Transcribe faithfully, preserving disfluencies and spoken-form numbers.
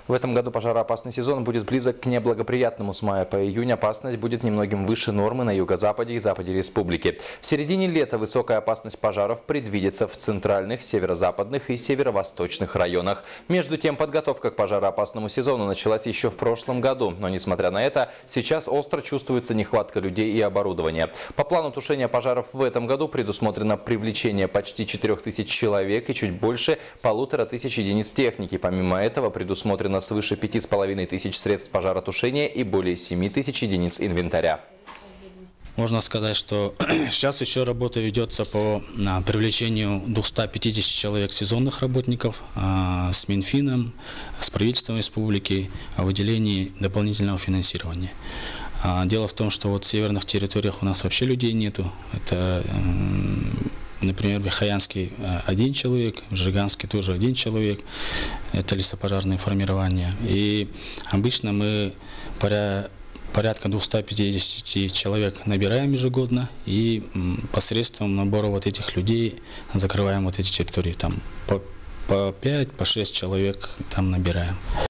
В этом году пожароопасный сезон будет близок к неблагоприятному. С мая по июнь опасность будет немногим выше нормы на юго-западе и западе республики. В середине лета высокая опасность пожаров предвидится в центральных, северо-западных и северо-восточных районах. Между тем, подготовка к пожароопасному сезону началась еще в прошлом году. Но, несмотря на это, сейчас остро чувствуется нехватка людей и оборудования. По плану тушения пожаров в этом году предусмотрено привлечение почти четырёх тысяч человек и чуть больше полутора тысяч единиц техники. Помимо этого, предусмотрено свыше пяти с половиной тысяч средств пожаротушения и более семи тысяч единиц инвентаря. Можно сказать, что сейчас еще работа ведется по а, привлечению двухсот пятидесяти человек сезонных работников а, с Минфином, с правительством республики о выделении дополнительного финансирования. А, дело в том, что вот в северных территориях у нас вообще людей нету. Это, например, в Верхоянске один человек, в Жиганске тоже один человек. Это лесопожарное формирование. И обычно мы поря порядка двухсот пятидесяти человек набираем ежегодно, и посредством набора вот этих людей закрываем вот эти территории. Там по, по пять, по шесть человек там набираем.